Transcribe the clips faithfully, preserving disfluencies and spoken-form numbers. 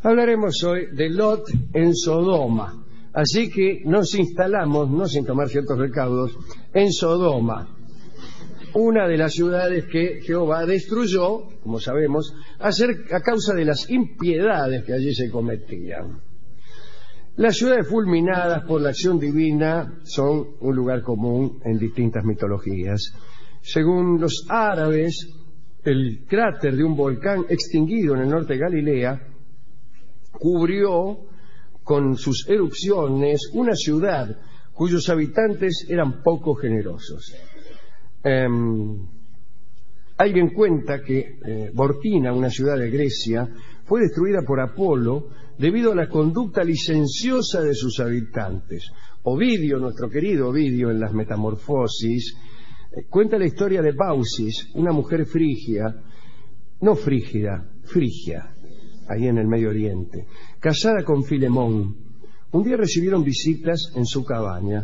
Hablaremos hoy de Lot en Sodoma. Así que nos instalamos, no sin tomar ciertos recaudos, en Sodoma, una de las ciudades que Jehová destruyó, como sabemos, a, ser, a causa de las impiedades que allí se cometían. Las ciudades fulminadas por la acción divina son un lugar común en distintas mitologías. Según los árabes, el cráter de un volcán extinguido en el norte de Galilea cubrió con sus erupciones una ciudad cuyos habitantes eran poco generosos. Eh, alguien cuenta que eh, Bortina, una ciudad de Grecia, fue destruida por Apolo debido a la conducta licenciosa de sus habitantes. Ovidio, nuestro querido Ovidio, en las Metamorfosis, eh, cuenta la historia de Baucis, una mujer frigia, no frígida, frigia, ahí en el Medio Oriente, casada con Filemón. Un día recibieron visitas en su cabaña.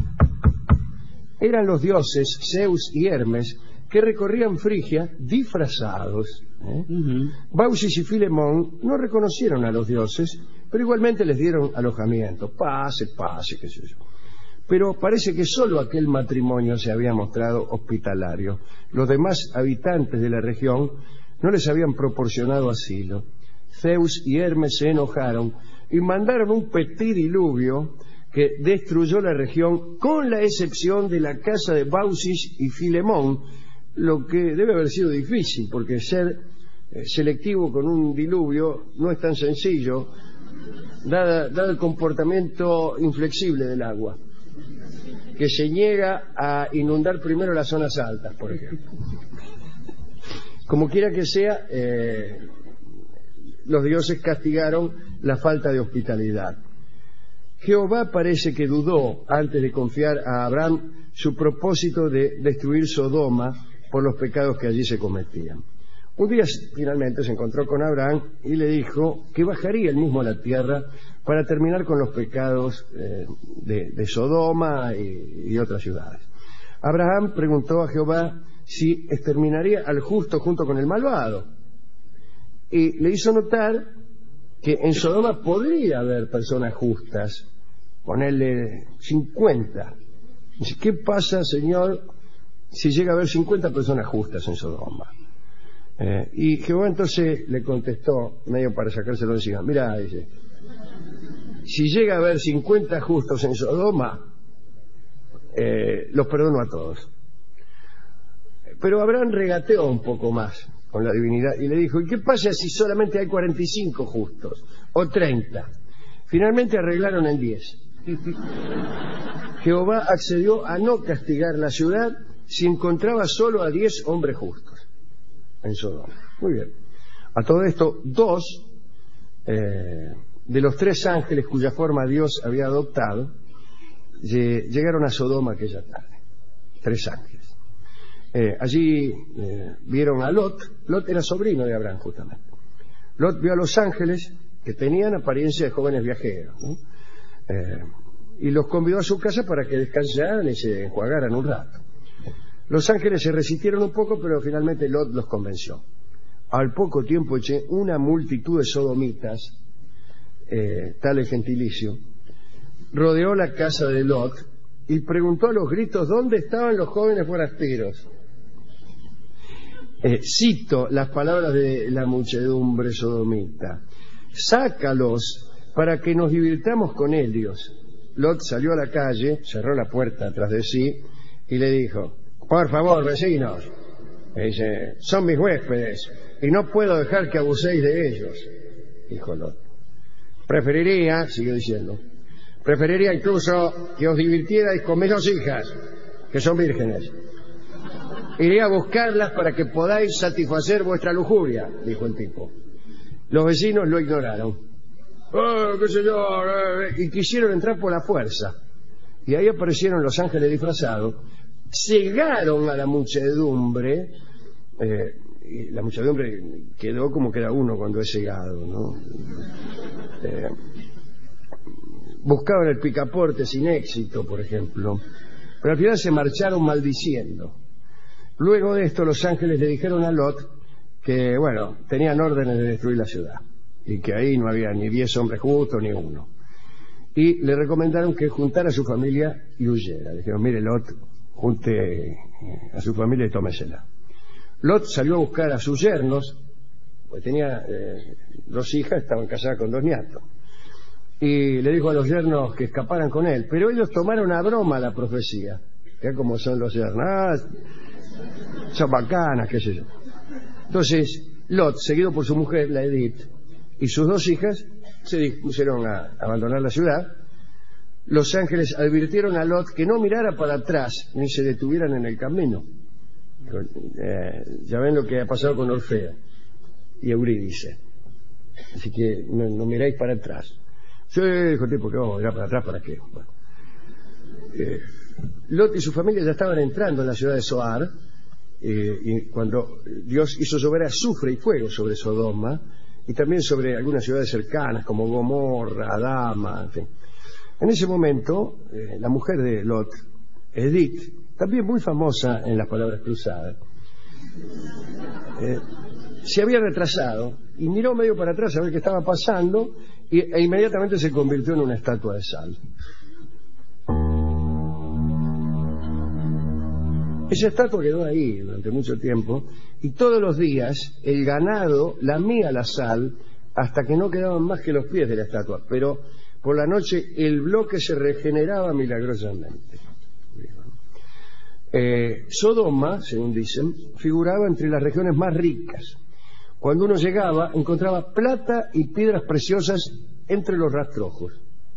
Eran los dioses Zeus y Hermes que recorrían Frigia disfrazados. ¿eh? Uh-huh. Baucis y Filemón no reconocieron a los dioses, pero igualmente les dieron alojamiento. Pase, pase, qué sé yo. Pero parece que solo aquel matrimonio se había mostrado hospitalario. Los demás habitantes de la región no les habían proporcionado asilo. Zeus y Hermes se enojaron y mandaron un petidiluvio que destruyó la región, con la excepción de la casa de Baucis y Filemón, lo que debe haber sido difícil, porque ser eh, selectivo con un diluvio no es tan sencillo, dado, dado el comportamiento inflexible del agua, que se niega a inundar primero las zonas altas, por ejemplo. Como quiera que sea, eh, los dioses castigaron la falta de hospitalidad. Jehová parece que dudó antes de confiar a Abraham su propósito de destruir Sodoma por los pecados que allí se cometían. Un día finalmente se encontró con Abraham y le dijo que bajaría él mismo a la tierra para terminar con los pecados eh, de, de Sodoma y, y otras ciudades. Abraham preguntó a Jehová si exterminaría al justo junto con el malvado, y le hizo notar que en Sodoma podría haber personas justas, ponerle cincuenta. Dice, ¿qué pasa, Señor, si llega a haber cincuenta personas justas en Sodoma? Eh, y Jehová entonces le contestó, medio para sacárselo de encima, mira, dice, si llega a haber cincuenta justos en Sodoma, eh, los perdono a todos. Pero Abraham regateó un poco más con la divinidad y le dijo, ¿y qué pasa si solamente hay cuarenta y cinco justos o treinta? Finalmente arreglaron en diez. Jehová accedió a no castigar la ciudad si encontraba solo a diez hombres justos en Sodoma. Muy bien. A todo esto, dos eh, de los tres ángeles cuya forma Dios había adoptado llegaron a Sodoma aquella tarde. Tres ángeles. Eh, allí eh, vieron a Lot. Lot era sobrino de Abraham, justamente. Lot vio a los ángeles que tenían apariencia de jóvenes viajeros, ¿no? eh, y los convidó a su casa para que descansaran y se enjuagaran un rato. Los ángeles se resistieron un poco, pero finalmente Lot los convenció. Al poco tiempo, eché una multitud de sodomitas, eh, tal el gentilicio, rodeó la casa de Lot y preguntó a los gritos dónde estaban los jóvenes forasteros. Eh, cito las palabras de la muchedumbre sodomita: sácalos para que nos divirtamos con ellos. Lot salió a la calle, cerró la puerta tras de sí y le dijo, por favor, vecinos, dice, son mis huéspedes y no puedo dejar que abuséis de ellos, dijo Lot. Preferiría, siguió diciendo, preferiría incluso que os divirtierais con mis dos hijas, que son vírgenes. Iré a buscarlas para que podáis satisfacer vuestra lujuria, dijo el tipo. Los vecinos lo ignoraron. Oh, qué señor, eh, y quisieron entrar por la fuerza. Y ahí aparecieron los ángeles disfrazados, cegaron a la muchedumbre, eh, y la muchedumbre quedó como queda uno cuando es cegado, ¿no? Eh, buscaban el picaporte sin éxito, por ejemplo, pero al final se marcharon maldiciendo. Luego de esto, los ángeles le dijeron a Lot que, bueno, tenían órdenes de destruir la ciudad. y que ahí no había ni diez hombres justos ni uno. Y le recomendaron que juntara a su familia y huyera. Le dijeron, mire Lot, junte a su familia y tómesela. Lot salió a buscar a sus yernos, pues tenía eh, dos hijas, estaban casadas con dos nietos. Y le dijo a los yernos que escaparan con él, pero ellos tomaron a broma la profecía. Ya como son los yernos, ah, son bacanas, qué sé yo. Entonces, Lot, seguido por su mujer, la Edith, y sus dos hijas, se dispusieron a abandonar la ciudad. Los ángeles advirtieron a Lot que no mirara para atrás ni se detuvieran en el camino. Eh, ya ven lo que ha pasado con Orfeo y Eurídice. Así que no, no miráis para atrás. Sí, dijo el tipo, que vamos a mirar para atrás, ¿para qué? Bueno. Eh, Lot y su familia ya estaban entrando en la ciudad de Zoar, eh, y cuando Dios hizo llover azufre y fuego sobre Sodoma, y también sobre algunas ciudades cercanas como Gomorra, Adama, en fin. En ese momento, eh, la mujer de Lot, Edith, también muy famosa en las palabras cruzadas, eh, se había retrasado y miró medio para atrás a ver qué estaba pasando y, e inmediatamente se convirtió en una estatua de sal. Esa estatua quedó ahí durante mucho tiempo y todos los días el ganado lamía la sal hasta que no quedaban más que los pies de la estatua, pero por la noche el bloque se regeneraba milagrosamente. Eh, Sodoma, según dicen, figuraba entre las regiones más ricas. Cuando uno llegaba encontraba plata y piedras preciosas entre los rastrojos.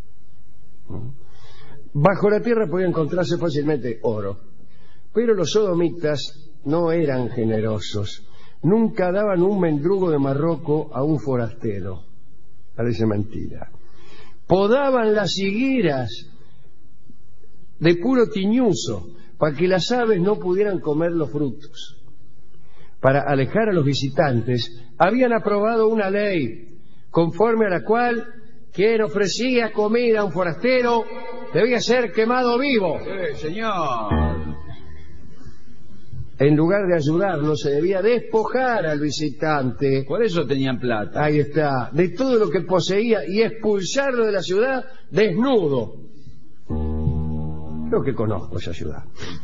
Bajo la tierra podía encontrarse fácilmente oro. Pero los sodomitas no eran generosos. Nunca daban un mendrugo de Marruecos a un forastero. Parece mentira. Podaban las higueras de puro tiñuzo para que las aves no pudieran comer los frutos. Para alejar a los visitantes, habían aprobado una ley conforme a la cual quien ofrecía comida a un forastero debía ser quemado vivo. Sí, señor. En lugar de ayudarlo, se debía despojar al visitante. Por eso tenían plata. Ahí está, de todo lo que poseía y expulsarlo de la ciudad desnudo. Creo que conozco esa ciudad.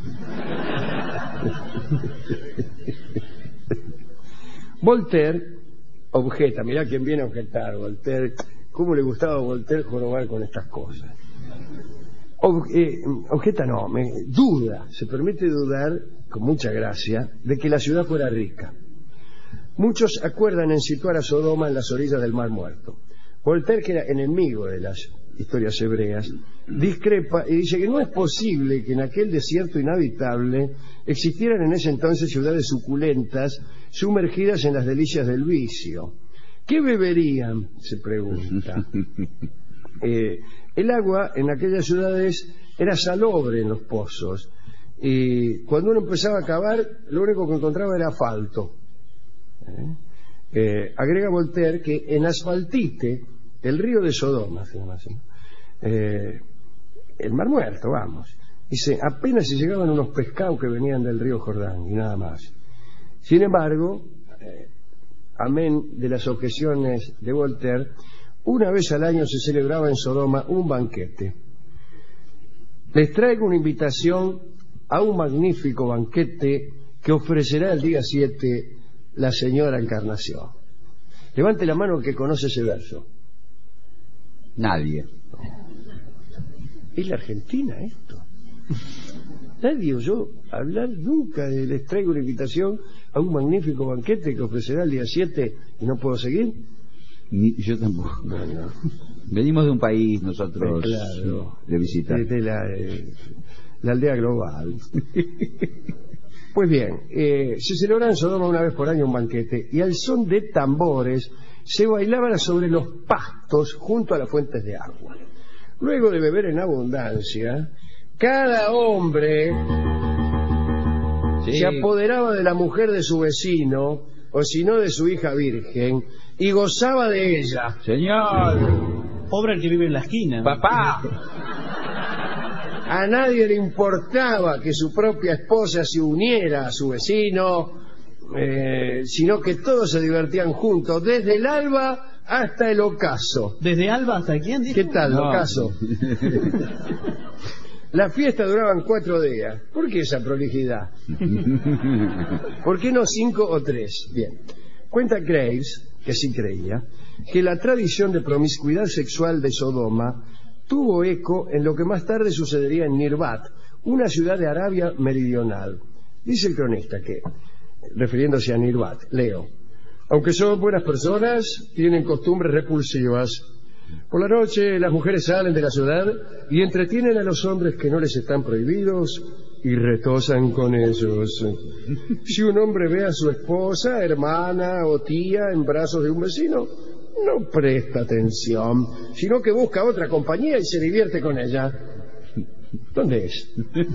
Voltaire objeta, mirá quién viene a objetar, Voltaire. ¿Cómo le gustaba a Voltaire jorobar con estas cosas? Ob, eh, objeta no, me, duda, se permite dudar con mucha gracia de que la ciudad fuera rica. Muchos acuerdan en situar a Sodoma en las orillas del Mar Muerto. Voltaire, que era enemigo de las historias hebreas, discrepa y dice que no es posible que en aquel desierto inhabitable existieran en ese entonces ciudades suculentas sumergidas en las delicias del vicio. ¿Qué beberían?, se pregunta. Eh, el agua en aquellas ciudades era salobre en los pozos y cuando uno empezaba a cavar lo único que encontraba era asfalto. ¿Eh? Eh, agrega Voltaire que en Asfaltite, el río de Sodoma, se llama así, eh, el Mar Muerto, vamos, dice, apenas se llegaban unos pescados que venían del río Jordán y nada más. Sin embargo, eh, amén de las objeciones de Voltaire, una vez al año se celebraba en Sodoma un banquete. Les traigo una invitación a un magnífico banquete que ofrecerá el día siete la señora Encarnación. Levante la mano el que conoce ese verso. Nadie. Es la Argentina esto. Nadie oyó hablar nunca de les traigo una invitación a un magnífico banquete que ofrecerá el día siete y no puedo seguir. Ni, yo tampoco. Bueno. Venimos de un país nosotros, pues claro, de visitar. De, de la, eh, la aldea global. Pues bien, eh, se celebraba en Sodoma una vez por año un banquete y al son de tambores se bailaban sobre los pastos junto a las fuentes de agua. Luego de beber en abundancia, cada hombre sí. se apoderaba de la mujer de su vecino o si no de su hija virgen y gozaba de ella. Señor, pobre el que vive en la esquina. Papá. A nadie le importaba que su propia esposa se uniera a su vecino, eh, sino que todos se divertían juntos, desde el alba hasta el ocaso. ¿Desde Alba hasta quién? Dijo? ¿Qué tal, No. ocaso? Las fiestas duraban cuatro días. ¿Por qué esa prolijidad? ¿Por qué no cinco o tres? Bien. Cuenta Graves, que sí creía, que la tradición de promiscuidad sexual de Sodoma tuvo eco en lo que más tarde sucedería en Nirvat, una ciudad de Arabia Meridional. Dice el cronista que, refiriéndose a Nirvat, leo: aunque son buenas personas, tienen costumbres repulsivas. Por la noche las mujeres salen de la ciudad y entretienen a los hombres que no les están prohibidos y retosan con ellos. Si un hombre ve a su esposa, hermana o tía en brazos de un vecino, no presta atención, sino que busca otra compañía y se divierte con ella. ¿Dónde es?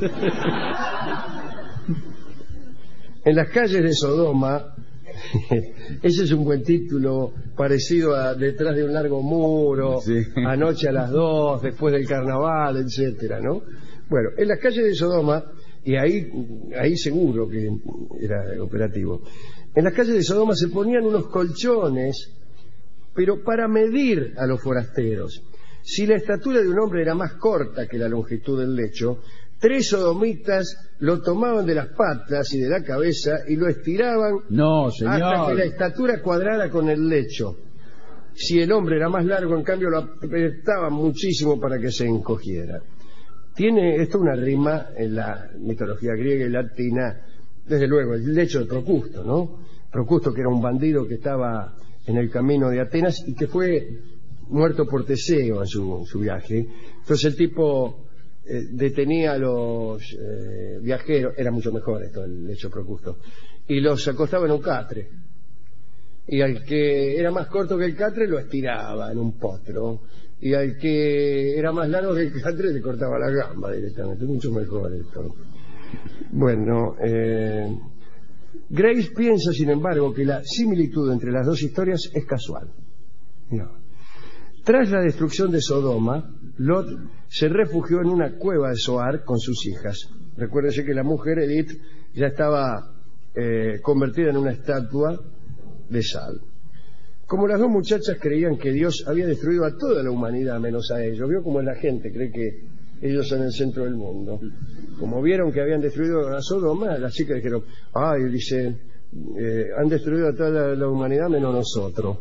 En las calles de Sodoma. Ese es un buen título, parecido a Detrás de un largo muro, sí. Anoche a las dos, después del carnaval, etcétera, ¿no? Bueno, en las calles de Sodoma, y ahí, ahí seguro que era operativo, en las calles de Sodoma se ponían unos colchones, pero para medir a los forasteros. Si la estatura de un hombre era más corta que la longitud del lecho, tres sodomitas lo tomaban de las patas y de la cabeza y lo estiraban No, señor. hasta que la estatura cuadrara con el lecho. Si el hombre era más largo, en cambio, lo apretaban muchísimo para que se encogiera. Tiene esto una rima en la mitología griega y latina, desde luego, el lecho de Procusto, ¿no? Procusto, que era un bandido que estaba en el camino de Atenas y que fue muerto por Teseo en su, su viaje. Entonces el tipo eh, detenía a los eh, viajeros, era mucho mejor esto, el lecho de Procusto, y los acostaba en un catre. Y al que era más corto que el catre lo estiraba en un potro. Y al que era más largo que el catre le cortaba la gamba directamente. Mucho mejor esto. Bueno, eh, Grace piensa, sin embargo, que la similitud entre las dos historias es casual. No. Tras la destrucción de Sodoma, Lot se refugió en una cueva de Zoar con sus hijas. Recuérdense que la mujer Edith ya estaba eh, convertida en una estatua de sal. Como las dos muchachas creían que Dios había destruido a toda la humanidad menos a ellos, vio como es la gente, cree que ellos son el centro del mundo. Como vieron que habían destruido a Sodoma, las chicas dijeron, ay, dice, eh, han destruido a toda la, la humanidad menos nosotros.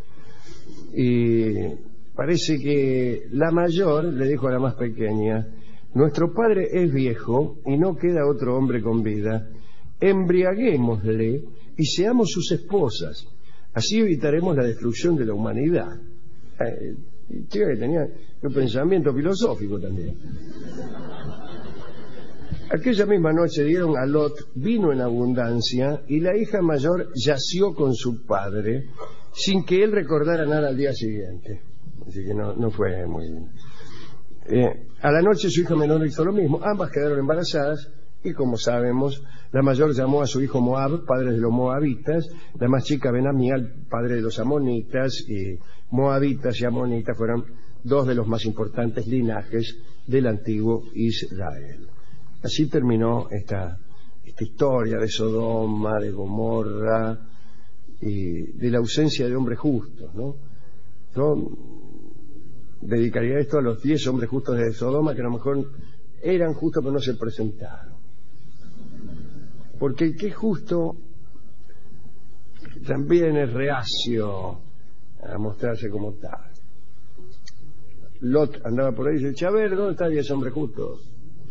Y parece que la mayor le dijo a la más pequeña, nuestro padre es viejo y no queda otro hombre con vida, embriaguémosle y seamos sus esposas, así evitaremos la destrucción de la humanidad. Eh, chica que tenía un pensamiento filosófico también. Aquella misma noche dieron a Lot vino en abundancia y la hija mayor yació con su padre sin que él recordara nada al día siguiente. Así que no, no fue muy bien. Eh, a la noche su hija menor hizo lo mismo, ambas quedaron embarazadas. Y como sabemos, la mayor llamó a su hijo Moab, padre de los moabitas, la más chica Ben-Amiel, padre de los amonitas, y moabitas y amonitas fueron dos de los más importantes linajes del antiguo Israel. Así terminó esta, esta historia de Sodoma, de Gomorra, y de la ausencia de hombres justos, ¿no? Yo dedicaría esto a los diez hombres justos de Sodoma, que a lo mejor eran justos pero no se presentaron. Porque el que es justo también es reacio a mostrarse como tal. Lot andaba por ahí y dice, a ver, ¿dónde están diez hombres justos?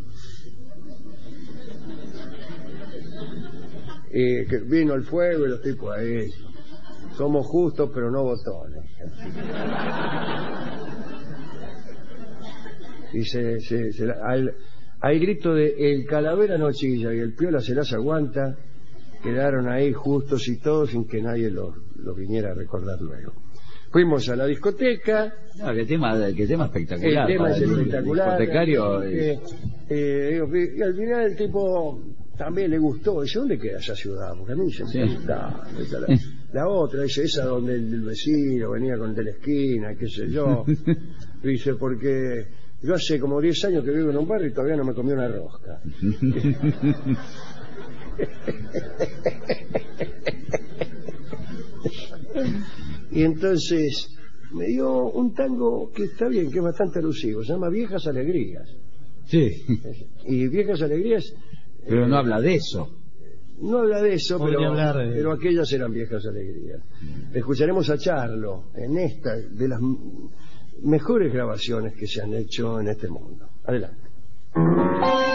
Y que vino el fuego y los tipos ahí, somos justos pero no botones. Y se, se, se al, al grito de el calavera no chilla y el piola se las aguanta, quedaron ahí justos y todos sin que nadie lo, lo viniera a recordar luego. Fuimos a la discoteca. No, qué tema, qué tema espectacular. El tema es el espectacular. Discotecario. Eh, eh, y al final el tipo también le gustó. Dice, ¿dónde queda esa ciudad? Porque a mí se me Sí. gusta. La, la otra, dice, esa donde el, el vecino venía con el de la esquina, qué sé yo. Dice, porque yo hace como diez años que vivo en un barrio y todavía no me comí una rosca. Y entonces me dio un tango que está bien, que es bastante alusivo, se llama Viejas Alegrías. Sí. Y Viejas Alegrías... Pero eh, no habla de eso. No habla de eso, pero, hablar de... pero aquellas eran Viejas Alegrías. Escucharemos a Charlo en esta, de las mejores grabaciones que se han hecho en este mundo. Adelante.